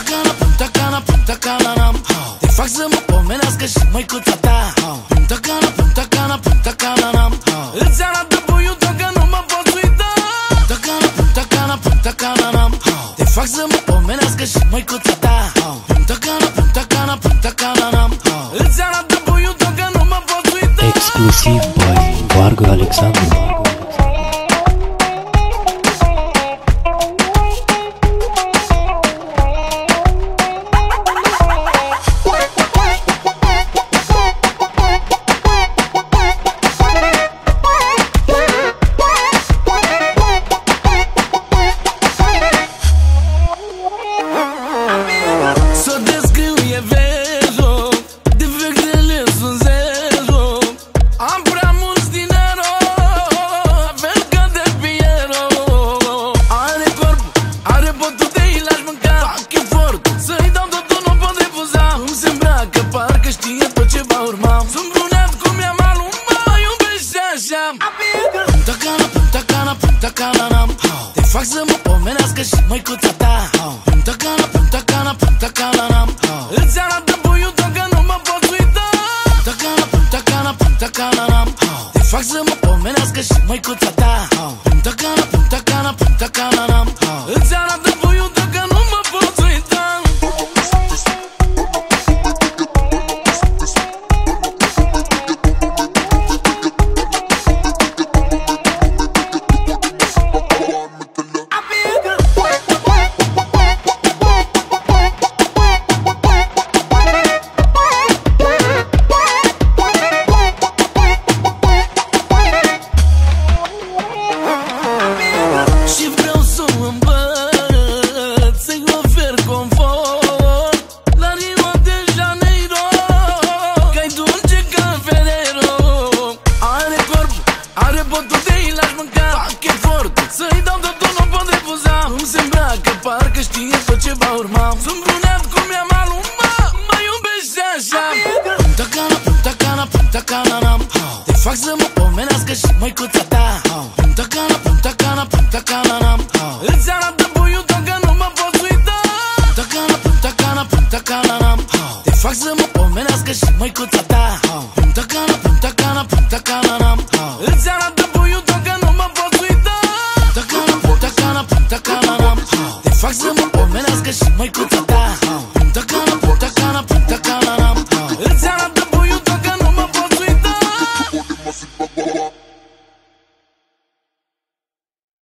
Punta Cana n-am te fac să mă pomenească și măicuța ta. Punta Cana n-am îți arată puiul tău că nu mă poți uita. Punta Cana n-am te fac să mă pomenească și măicuța ta. Punta Cana n-am îți arată puiul tău că nu mă poți uita. Exclusiv by Vargo Alexandru. Punta Cana n-am te fac să mă pomenească și măicuța ta. Punta Cana n-am îți arată puiul tău că nu mă poți uita. Punta Cana n-am te fac să mă pomenească și măicuța ta. Punta Cana n-am îți arată puiul tău că nu mă poți uita. Să-i dau totul, nu pot refuza. Îmi se îmbracă, parcă știe tot ce va urma. Sunt brunet cum i-am alumat, mă iubește așa. Punta Cana n-am te fac să mă pomenească și măicuța ta. Punta Cana n-am îți arată puiul tău că nu mă poți uita. Punta Cana n-am te fac să mă pomenească și măicuța ta. Punta Cana n-am îți arată puiul tău că nu mă poți uita. Punta Cana n-am te fac să mă pomenească și măicuța ta.